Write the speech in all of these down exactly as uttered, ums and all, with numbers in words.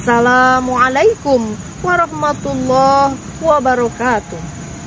Assalamualaikum warahmatullahi wabarakatuh.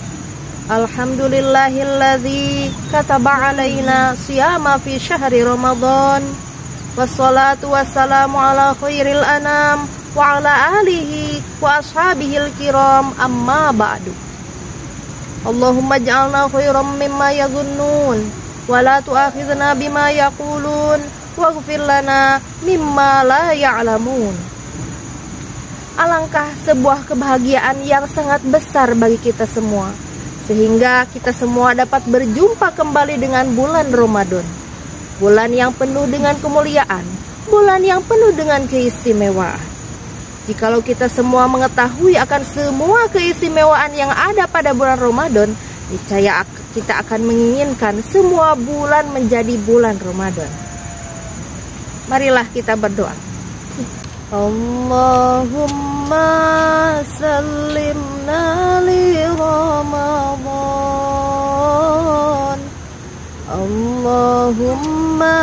Alhamdulillahilladzi kataba alaina siyama fi syahri Ramadan. Wassalatu wassalamu ala khairil anam wa ala alihi wa ashabihil kiram, amma ba'du. Allahumma ja'alna khairam mimma yazunnun wa la tu'akhidna bima yaqulun waghfir lana mimma la ya'lamun. Alangkah sebuah kebahagiaan yang sangat besar bagi kita semua, sehingga kita semua dapat berjumpa kembali dengan bulan Ramadan. Bulan yang penuh dengan kemuliaan, bulan yang penuh dengan keistimewaan. Jikalau kita semua mengetahui akan semua keistimewaan yang ada pada bulan Ramadan, niscaya kita akan menginginkan semua bulan menjadi bulan Ramadan. Marilah kita berdoa. Allahumma sallimna li Ramadan. Allahumma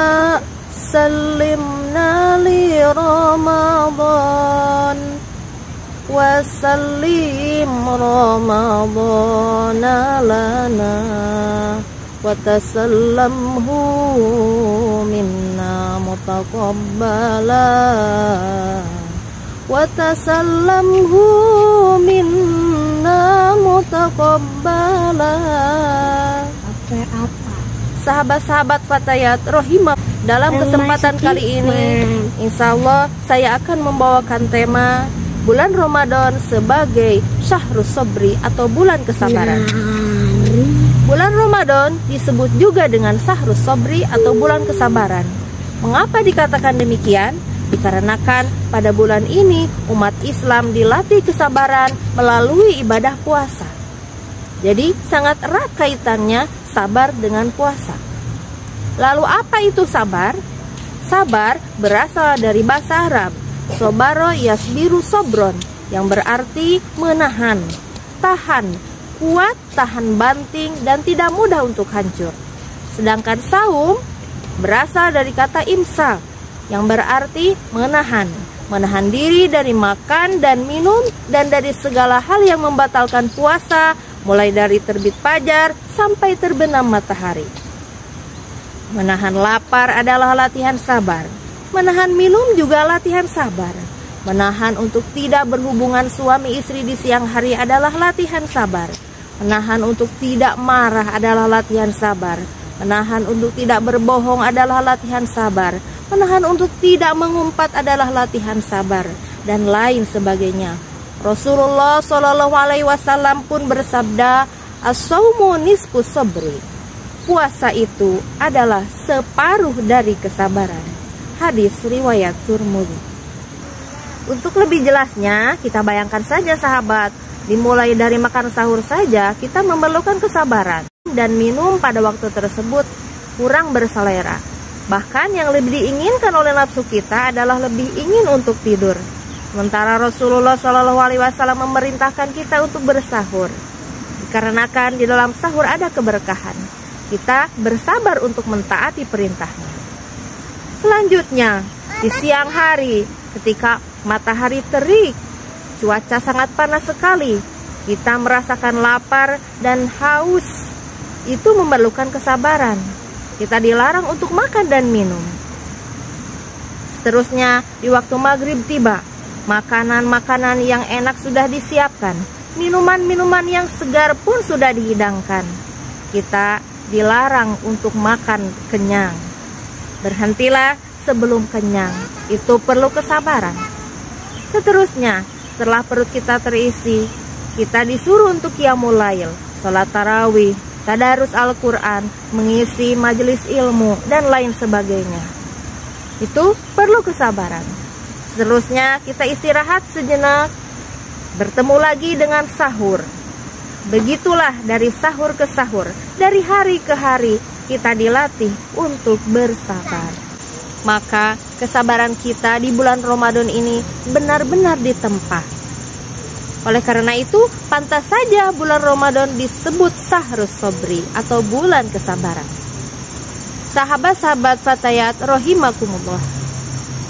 sallimna li Ramadan wa sallim Ramadana lana wa tasallamhu minna mutaqabbala wa tasallamhu minna mutaqabbala. Apa-apa sahabat-sahabat Fatayat Rohimah, dalam kesempatan kali ini insya Allah saya akan membawakan tema bulan Ramadan sebagai Syahrus Sabri atau bulan kesabaran. Bulan Ramadan disebut juga dengan Syahrus Sabri atau bulan kesabaran. Mengapa dikatakan demikian? Dikarenakan pada bulan ini umat Islam dilatih kesabaran melalui ibadah puasa. Jadi sangat erat kaitannya sabar dengan puasa. Lalu apa itu sabar? Sabar berasal dari bahasa Arab sobaro yasbiru sobron, yang berarti menahan, tahan, kuat, tahan banting, dan tidak mudah untuk hancur. Sedangkan saum berasal dari kata imsak, yang berarti menahan, menahan diri dari makan dan minum dan dari segala hal yang membatalkan puasa, mulai dari terbit fajar sampai terbenam matahari. Menahan lapar adalah latihan sabar. Menahan minum juga latihan sabar. Menahan untuk tidak berhubungan suami istri di siang hari adalah latihan sabar. Menahan untuk tidak marah adalah latihan sabar. Menahan untuk tidak berbohong adalah latihan sabar. Menahan untuk tidak mengumpat adalah latihan sabar, dan lain sebagainya. Rasulullah shallallahu alaihi wasallam pun bersabda, as-saumu nisfus sabri. Puasa itu adalah separuh dari kesabaran. Hadis riwayat Tirmidzi. Untuk lebih jelasnya, kita bayangkan saja sahabat, dimulai dari makan sahur saja kita memerlukan kesabaran, dan minum pada waktu tersebut kurang berselera. Bahkan yang lebih diinginkan oleh nafsu kita adalah lebih ingin untuk tidur. Sementara Rasulullah shallallahu alaihi wasallam memerintahkan kita untuk bersahur, dikarenakan di dalam sahur ada keberkahan. Kita bersabar untuk mentaati perintahnya. Selanjutnya, di siang hari ketika matahari terik, cuaca sangat panas sekali, kita merasakan lapar dan haus. Itu memerlukan kesabaran. Kita dilarang untuk makan dan minum. Seterusnya, di waktu maghrib tiba, makanan-makanan yang enak sudah disiapkan, minuman-minuman yang segar pun sudah dihidangkan. Kita dilarang untuk makan kenyang. Berhentilah sebelum kenyang. Itu perlu kesabaran. Seterusnya, setelah perut kita terisi, kita disuruh untuk qiyamul lail, salat tarawih, tadarus Al-Quran, mengisi majelis ilmu, dan lain sebagainya. Itu perlu kesabaran. Seterusnya, kita istirahat sejenak, bertemu lagi dengan sahur. Begitulah dari sahur ke sahur, dari hari ke hari, kita dilatih untuk bersabar. Maka kesabaran kita di bulan Ramadan ini benar-benar ditempa. Oleh karena itu, pantas saja bulan Ramadan disebut Syahrus Sabri atau bulan kesabaran. Sahabat-sahabat Fatayat Rohimakumullah,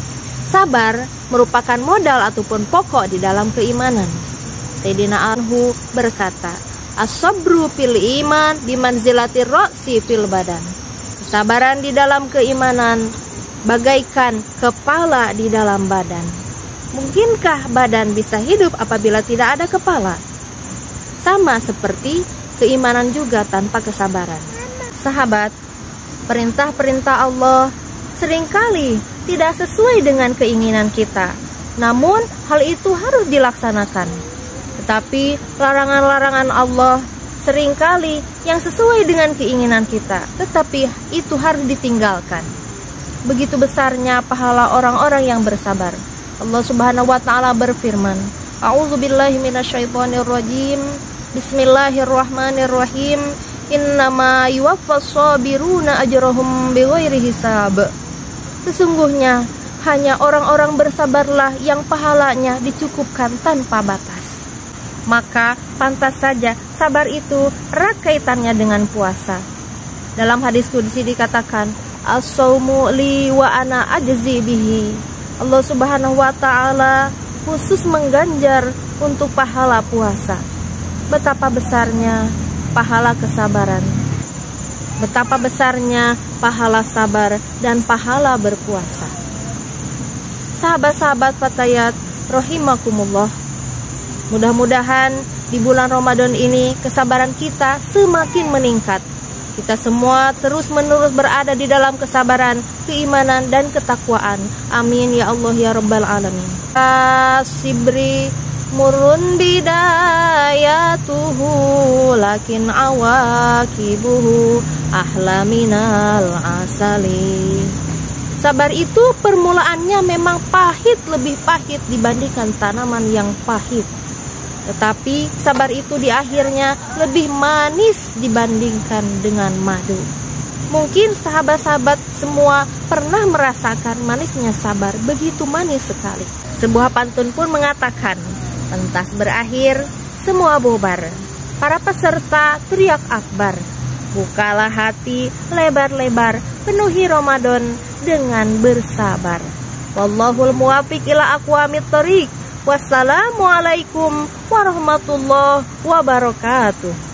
Sabar merupakan modal ataupun pokok di dalam keimanan. Sayyidina Anhu berkata, as-sabru fil iman bimanzilatir ra'si fil badan. Kesabaran di dalam keimanan bagaikan kepala di dalam badan. Mungkinkah badan bisa hidup apabila tidak ada kepala? Sama seperti keimanan juga tanpa kesabaran. Sahabat, perintah-perintah Allah seringkali tidak sesuai dengan keinginan kita. Namun hal itu harus dilaksanakan. Tetapi larangan-larangan Allah seringkali yang sesuai dengan keinginan kita, tetapi itu harus ditinggalkan. Begitu besarnya pahala orang-orang yang bersabar. Allah Subhanahu wa taala berfirman, A'udzubillahi minasyaitonirrajim. Bismillahirrahmanirrahim. Innama yuwaffas sabiruna ajrahum bighairi hisab. Sesungguhnya hanya orang-orang bersabarlah yang pahalanya dicukupkan tanpa batas. Maka pantas saja sabar itu erat kaitannya dengan puasa. Dalam hadis qudsi dikatakan, as-saumu li wa ana ajzi bihi. Allah Subhanahu wa taala khusus mengganjar untuk pahala puasa. Betapa besarnya pahala kesabaran. Betapa besarnya pahala sabar dan pahala berpuasa. Sahabat-sahabat Fatayat rahimakumullah, mudah-mudahan di bulan Ramadan ini kesabaran kita semakin meningkat. Kita semua terus-menerus berada di dalam kesabaran, keimanan dan ketakwaan. Amin ya Allah ya Rabbal alamin. Asibri murun bidayatuhu lakin awakibuhu ahla minal asali. Sabar itu permulaannya memang pahit, lebih pahit dibandingkan tanaman yang pahit. Tetapi sabar itu di akhirnya lebih manis dibandingkan dengan madu. Mungkin sahabat-sahabat semua pernah merasakan manisnya sabar, begitu manis sekali. Sebuah pantun pun mengatakan, pentas berakhir, semua bubar. Para peserta teriak akbar. Bukalah hati lebar-lebar, penuhi Ramadan dengan bersabar. Wallahul muwaffiq ila aqwamit thoriq. Wassalamualaikum warahmatullahi wabarakatuh.